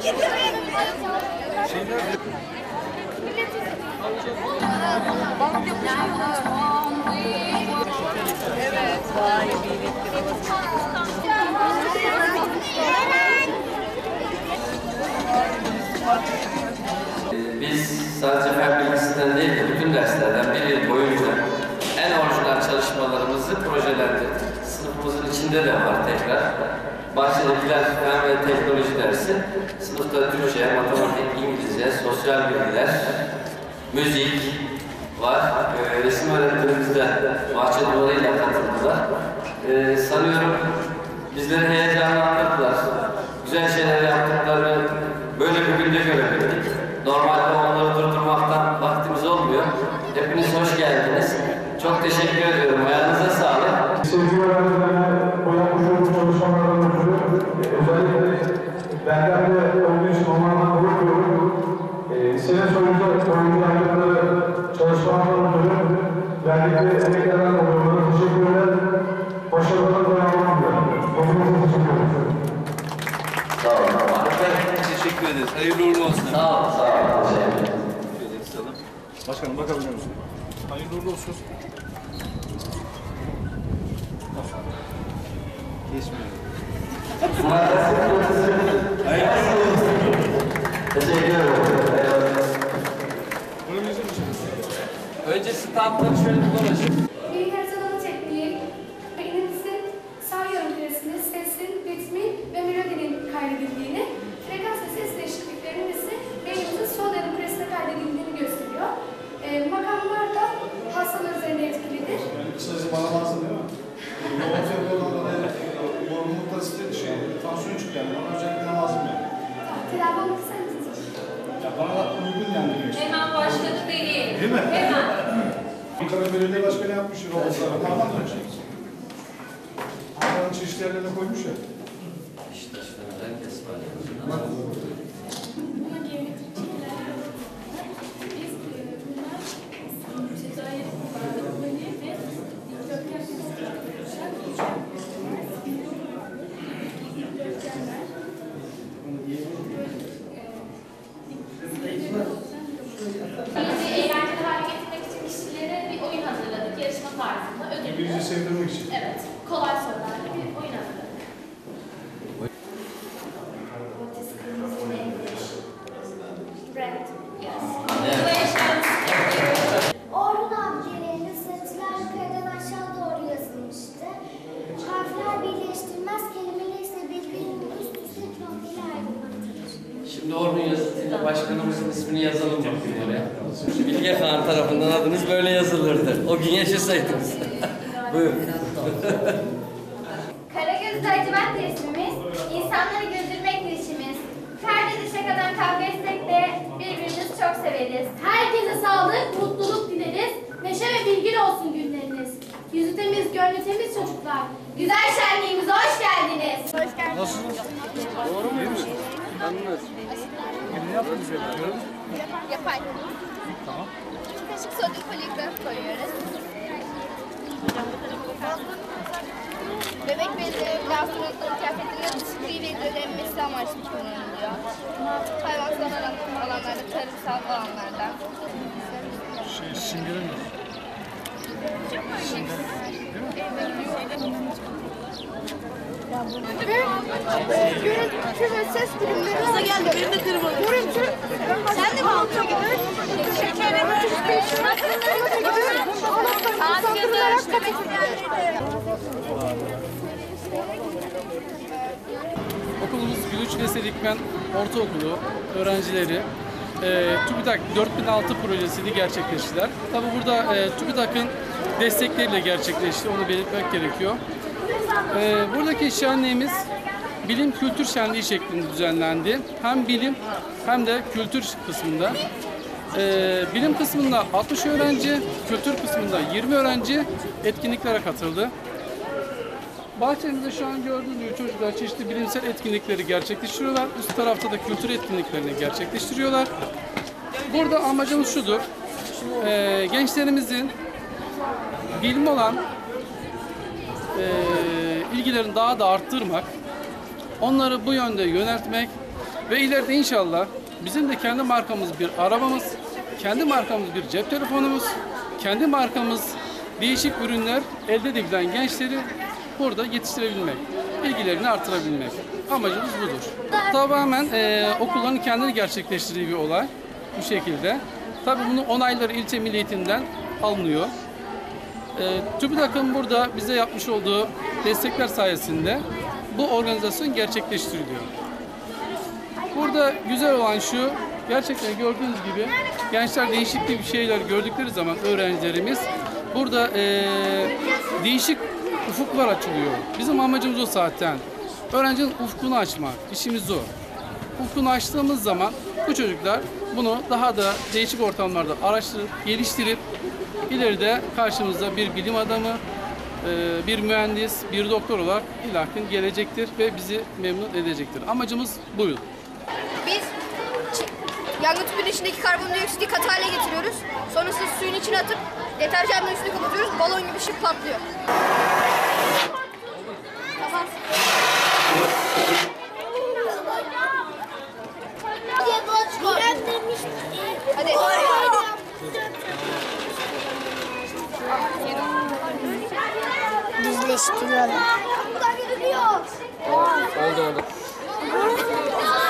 Evet. Vay Biz sadece fen bilgisinden değil de bütün derslerden bir yıl boyunca en orijinal çalışmalarımızı projelendirdik. Sınıfımızın içinde de var tekrar. Bahçedekiler fen ve teknoloji dersi. Sınıfta Türkçe, matematik, İngilizce, sosyal bilgiler, müzik var. Resim öğretmenimiz de bahçe duvarıyla katıldılar. Sanıyorum bizleri heyecanlandırdılar. Güzel şeyler yaptıklarını böyle bir günde görebildik. Normalde onları durdurmaktan vaktimiz olmuyor. Hepiniz hoş geldiniz. Çok teşekkür ediyorum. Ayağınıza sağlık. Sevgili öğrencilerime bu yapmış olduğum çalışmalardan ötürü özellikle benden de olduğu için onlardan gurur duyuyorum. Sene sonunda oyuncularımızda çalışmalardan ötürü verdikleri emeklerden dolayı teşekkürler. Başarılarına devamlı diliyorum. Hepinize teşekkür ederim. Sağ olun. Teşekkür ederiz. Hayırlı uğurlu olsun. Sağ olun. Sağ olun. Teşekkür ederim. Başkanım bakabilir misiniz? Hayırlı uğurlu olsun. Geçmiyor. Hayırlı uğurlu olsun. Teşekkür ederim. Önce standları şöyle bir dolaşın. Bilgi haritalanma tekniği, beyninizin sağ yarım küresinde sesin, ritmin ve melodinin kaydedildiğini, frekans ve ses değişikliklerinin ise beynimizin sol yarım küresinde kaydedildiğini gösteriyor. Makamlar da hastalar üzerinde etkilidir. Yani kısacası bana lazım değil mi? Yoğun fevkalade dolayı yorgunlukta tansiyon çıktı yani. Bana özellikle lazım yani. Tedavi olmak ister misiniz? Ya bana uygun yani. Hemen başladı deneyelim. Değil mi? Hemen. Ankara Belediye Başkanı yapmış robotlara. Parmak mı? Ankara'nın çeşitli yerlerine koymuş ya. İşte herkes var. Buna geometrik şekiller biz bunlar cezayir varlıkları ve dikdörtgen oluşan dikdörtgenler. Bizi eğlenceli hale getirmek için kişilere bir oyun hazırladık. Yarışma tarzında. Ödül. Bizi sevdirmek için. Evet. Kolay sorularla bir oyun hazırladık. Brand. Yes. Congratulations. Orhun abilerinde satılar yukarıdan aşağı doğru yazılmıştı. Harfler birleştirmez, kelimeler ise birbirinin üst üste noktayla ayrılmaktadır. Şimdi Orhun yazısıyla başkanımızın ismini yazalım bakayım oraya. Bilge Kağan tarafından adınız böyle yazılırdı. O gün yaşasaydınız. Buyurun. Karagöz lacivert resmimiz, insanları güldürmek girişimiz. Perdede şakadan kavga etsek de birbirimizi çok severiz. Herkese sağlık, mutluluk dileriz. Neşe ve bilgili olsun günleriniz. Yüzü temiz, gönlü temiz çocuklar. Güzel şenliğimize hoş geldiniz. Hoş geldiniz. Nasılsınız? Doğru mu? Anladınız. Ne yaptınız böyle? Yapay. Tamam. Kaşık sodyum poligraf koyuyoruz. Bebek bezleri, plastikleri, kıyafetlerin dışkıyı ve dönemmesi amaçlı kullanılıyor. Hayvansal alanlarda, tarımsal alanlarda. Simgeler mi? Görüntü ve ses bilimleri. Kıza geldi, benim de kırmalı. Görüntü. Sen de mi altına gidiyorsun? Şekerim. Okulumuz Gülüç Veysel İkmen Ortaokulu öğrencileri TÜBİTAK 4006 projesini gerçekleştiler. Tabi burada TÜBİTAK'ın destekleriyle gerçekleşti, onu belirtmek gerekiyor. Buradaki şenliğimiz bilim kültür şenliği şeklinde düzenlendi. Hem bilim hem de kültür kısmında. Bilim kısmında 60 öğrenci, kültür kısmında 20 öğrenci etkinliklere katıldı. Bahçemizde şu an gördüğünüz gibi çocuklar çeşitli bilimsel etkinlikleri gerçekleştiriyorlar. Üst tarafta da kültür etkinliklerini gerçekleştiriyorlar. Burada amacımız şudur. Gençlerimizin bilim olan ilgilerini daha da arttırmak, onları bu yönde yöneltmek Ve ileride inşallah bizim de kendi markamız bir arabamız, kendi markamız bir cep telefonumuz, kendi markamız değişik ürünler elde edebilen gençleri burada yetiştirebilmek, bilgilerini artırabilmek. Amacımız budur. Tamamen okulların kendini gerçekleştirdiği bir olay bu şekilde. Tabii bunun onayları ilçe milli eğitimden alınıyor. TÜBİTAK'ın burada bize yapmış olduğu destekler sayesinde bu organizasyon gerçekleştiriliyor. Burada güzel olan şu, gerçekten gördüğünüz gibi gençler değişik bir şeyler gördükleri zaman öğrencilerimiz burada değişik ufuklar açılıyor. Bizim amacımız o zaten. Öğrencinin ufkunu açmak, işimiz o. Ufkunu açtığımız zaman bu çocuklar bunu daha da değişik ortamlarda araştırıp, geliştirip ileride karşımızda bir bilim adamı, bir mühendis, bir doktor olarak ilahkin gelecektir ve bizi memnun edecektir. Amacımız bu. Biz yangın tüpünün içindeki karbondioksiti katı hale getiriyoruz. Sonrasında suyun içine atıp deterjanla üstünü kapatıyoruz. Balon gibi şıp patlıyor. Hadi. Düzleştiriyorlar. Oldu oldu.